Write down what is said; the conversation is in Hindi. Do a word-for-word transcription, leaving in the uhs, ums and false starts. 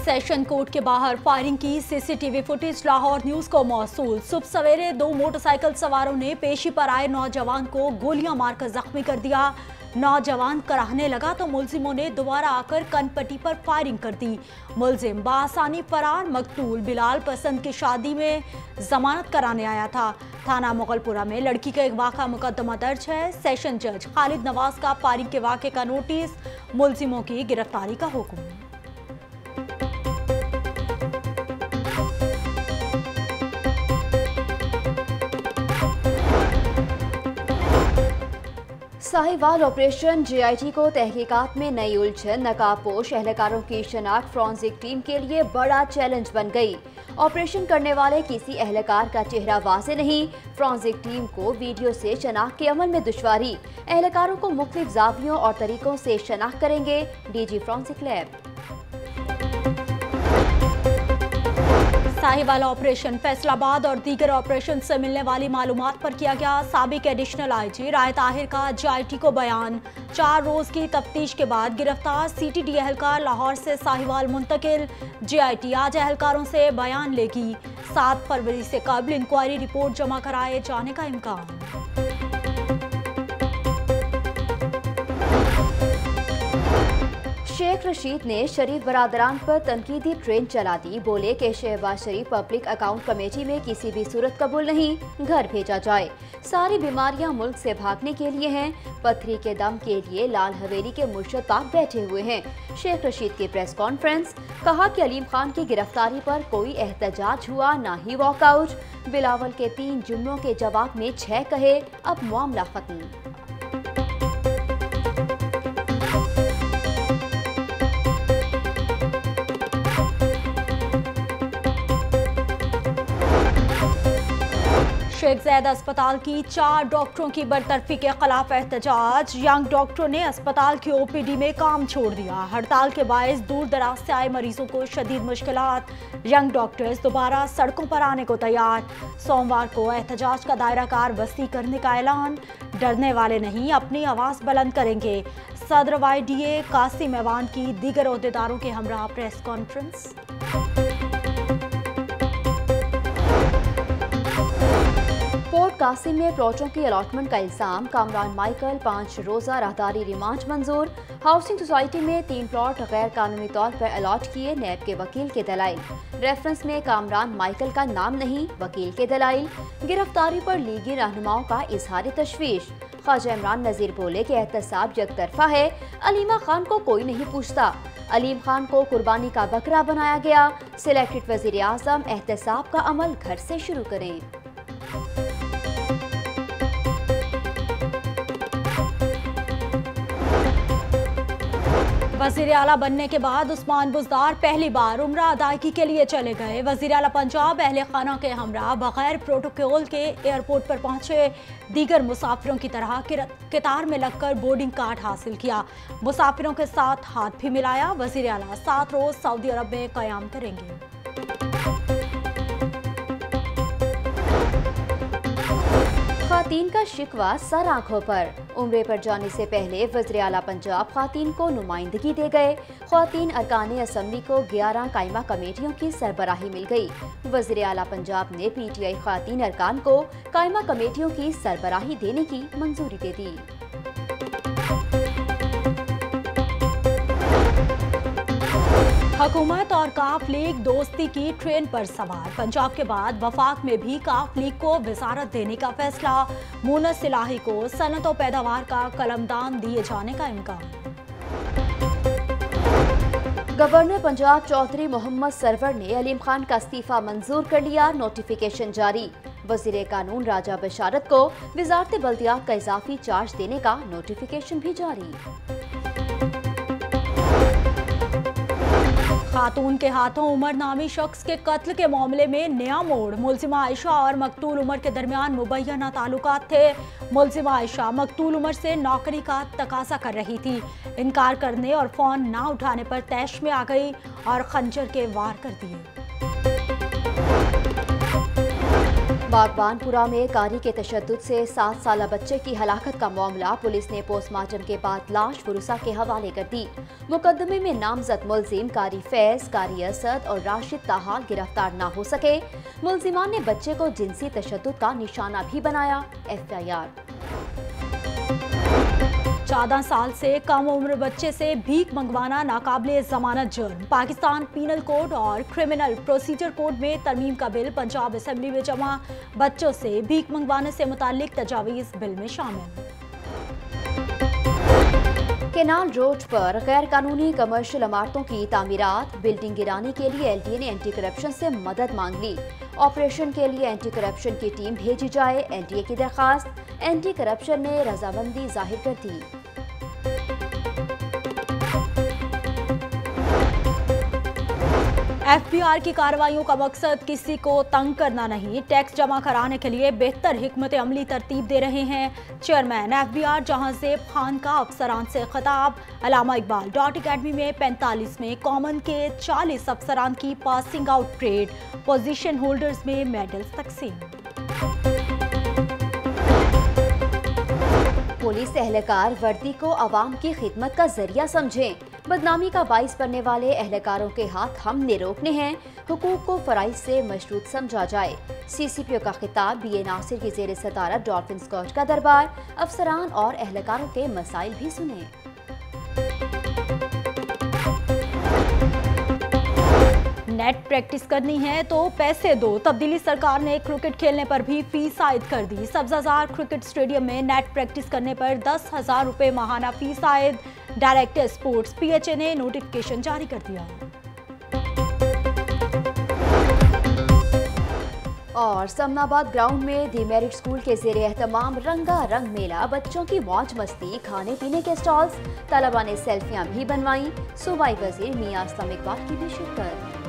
सेशन कोर्ट के बाहर फायरिंग की सीसीटीवी फुटेज लाहौर न्यूज को मौसूल। सुबह सवेरे दो मोटरसाइकिल सवारों ने पेशी पर आए नौजवान को गोलियां मारकर जख्मी कर दिया। नौजवान कराहने लगा तो मुलजिमों ने दोबारा आकर कनपट्टी पर फायरिंग कर दी। मुलजिम बासानी फरार। मकतूल बिलाल पसंद की शादी में जमानत कराने आया था। थाना मुगलपुरा में लड़की का एक वाक़ा मुकदमा दर्ज है। सेशन जज खालिद नवाज का फायरिंग के वाक़े का नोटिस, मुलजिमों की गिरफ्तारी का हुक्म। साहिवाल ऑपरेशन जेआईटी को तहकीकात में नई उलझन। नकाबपोश एहलकारों की शनाख्त फॉरेंसिक टीम के लिए बड़ा चैलेंज बन गई। ऑपरेशन करने वाले किसी एहलकार का चेहरा वाज़ेह नहीं। फॉरेंसिक टीम को वीडियो से शनाख्त के अमल में दुश्वारी। एहलकारों को मुख्तलिफ जावियों और तरीकों से शनाख्त करेंगे DG forensic lab. Sahiwal operation Faisalabad और दीगर ऑपरेशन से मिलने वाली मालूमात पर किया गया साबिक एडिशनल आईजी राय ताहिर का जेआईटी को बयान। चार रोज की तफ्तीश के बाद गिरफ्तार सीटीडी एहलकार लाहौर से साहिवाल मुंतकिल। जेआईटी आज एहलकारों से बयान लेगी। सात फरवरी से कबल इंक्वायरी रिपोर्ट जमा कराए जाने का इम्कान। शेख रशीद ने शरीफ बरादरान पर तनकीदी ट्रेन चला दी। बोले कि Shahbaz Sharif public account committee में किसी भी सूरत कबूल नहीं, घर भेजा जाए। सारी बीमारियां मुल्क से भागने के लिए हैं। पथरी के दम के लिए लाल हवेली के मुर्शद पाक बैठे हुए हैं। शेख रशीद की प्रेस कॉन्फ्रेंस। कहा कि अलीम खान की गिरफ्तारी पर कोई एहतजाज हुआ, ना ही वॉकआउट। बिलावल के तीन जुमलों के जवाब में छह कहे, अब मामला खत्म। शेख ज़ैद अस्पताल की चार डॉक्टरों की बरतरफी के खिलाफ एहतजाज। यंग डॉक्टरों ने अस्पताल की ओपीडी में काम छोड़ दिया। हड़ताल के बायस दूर दराज से आए मरीजों को शदीद मुश्किलात। यंग डॉक्टर्स दोबारा सड़कों पर आने को तैयार। सोमवार को एहतजाज का दायरा कार वसी करने का ऐलान। डरने वाले नहीं, अपनी आवाज़ बुलंद करेंगे। सदर वाईडीए कासिम ऐवान की दीगर ओहदेदारों के हमरा प्रेस कॉन्फ्रेंस। पोर्ट कासिम में प्लॉटों की अलॉटमेंट का इल्जाम। कामरान माइकल पाँच रोजा राहदारी रिमांड मंजूर। हाउसिंग सोसाइटी में तीन प्लॉट गैर कानूनी तौर पर अलॉट किए, नैब के वकील के दलाइल। रेफरेंस में कामरान माइकल का नाम नहीं, वकील के दलाइल। गिरफ्तारी पर लीगी रहनुमाओं का इजहार तशवीश। ख्वाजा इमरान नजीर बोले कि एहतसाब यकतरफा है, अलीमा खान को कोई नहीं पूछता। अलीम खान को कुर्बानी का बकरा बनाया गया। सिलेक्टेड वजीर आजम एहतसाब का अमल घर से शुरू करें। वज़ीर आला बनने के बाद उस्मान बुज़दार पहली बार उम्रा अदायगी के लिए चले गए। वज़ीर आला पंजाब अहले खाना के हमरा बगैर प्रोटोकॉल के एयरपोर्ट पर पहुंचे। दीगर मुसाफिरों की तरह कतार में लगकर बोर्डिंग कार्ड हासिल किया। मुसाफिरों के साथ हाथ भी मिलाया। वज़ीर आला सात रोज सऊदी अरब में क़याम करेंगे। ख़वातीन का शिकवा सर आंखों पर। उम्रे पर जाने से पहले वज़ीर आला पंजाब ख़वातीन को नुमाइंदगी दे गए। ख़वातीन अरकान असम्बली को ग्यारह कायमा कमेटियों की सरबराही मिल गई। वज़ीर आला पंजाब ने पीटीआई ख़वातीन अरकान को कायमा कमेटियों की सरबराही देने की मंजूरी दे दी। हुकूमत और काफ लीग दोस्ती की ट्रेन पर सवार। पंजाब के बाद वफाक में भी काफ लीग को वजारत देने का फैसला। मुनस इलाही को सनत और पैदावार का कलमदान दिए जाने का इम्कान। गवर्नर पंजाब चौधरी मोहम्मद सरवर ने अलीम खान का इस्तीफा मंजूर कर लिया। नोटिफिकेशन जारी। वजीर कानून राजा बशारत को वजारत बल्दियात का इजाफी चार्ज देने का नोटिफिकेशन भी जारी। खातून के हाथों उमर नामी शख्स के कत्ल के मामले में नया मोड़। मुलजिमा आयशा और मकतूल उमर के दरमियान मुबैना ताल्लुकात थे। मुलजिमा आयशा मकतूल उमर से नौकरी का तकाजा कर रही थी। इनकार करने और फोन ना उठाने पर तैश में आ गई और खंजर के वार कर दिए। बागबानपुरा में कारी के तशद्दुद से सात साल बच्चे की हलाकत का मामला पुलिस ने पोस्टमार्टम के बाद लाश फुरुसा के हवाले कर दी। मुकदमे में नामजद मुलजिम कारी फैज, कारी असद और राशिद ताहाल गिरफ्तार न हो सके। मुलजिमान ने बच्चे को जिनसी तशद्दुद का निशाना भी बनाया। F I R. चौदह साल से कम उम्र बच्चे से भीख मंगवाना नाकाबिले जमानत जुर्म। पाकिस्तान पीनल कोड और क्रिमिनल प्रोसीजर कोड में तरमीम का बिल पंजाब असेंबली में जमा। बच्चों से भीख मंगवाने से मुतालिक तजावीज बिल में शामिल। केनाल रोड पर गैर कानूनी कमर्शियल इमारतों की तामीरात, बिल्डिंग गिराने के लिए एल डी ए ने एंटी करप्शन से मदद मांग ली। ऑपरेशन के लिए एंटी करप्शन की टीम भेजी जाए, एन डी ए की दरखास्त। एंटी करप्शन ने रजामंदी जाहिर कर दी। एफ बी आर की कार्रवाइयों का मकसद किसी को तंग करना नहीं, टैक्स जमा कराने के लिए बेहतर हिकमत अमली तरतीब दे रहे हैं chairman F B R Jahanzeb Khan का अफसरान से खिताब। अलामा इकबाल डॉट अकेडमी में पैंतालीस में कॉमन के चालीस अफसरान की passing out parade. Position holders में मेडल्स तकसीम। पुलिस एहलकार वर्दी को आवाम की खिदमत का जरिया समझें। बदनामी का बाइस बनने वाले एहलकारों के हाथ हमने रोकने हैं। हुकूक को फराइज से मशरूत समझा जाए। सी सी पी ओ का खिताब बी ए नासिर की जेर सदारत डॉल्फिन स्कॉच का दरबार। अफसरान और एहलकारों के मसाइल भी सुने। नेट प्रैक्टिस करनी है तो पैसे दो। तब्दीली सरकार ने क्रिकेट खेलने पर भी फीस आयद कर दी। सब्जाजार क्रिकेट स्टेडियम में नेट प्रैक्टिस करने पर दस हजार रुपये माहाना फीस आयद। Director sports P H A ने नोटिफिकेशन जारी कर दिया। और समनाबाद ग्राउंड में दी मेरिट स्कूल के जेर एहतमाम रंगा रंग मेला। बच्चों की मौज मस्ती, खाने पीने के स्टॉल्स, तलबा ने सेल्फियां भी बनवाई। सूबाई वजीर मियां असलम इकबाल की भी शिरकत।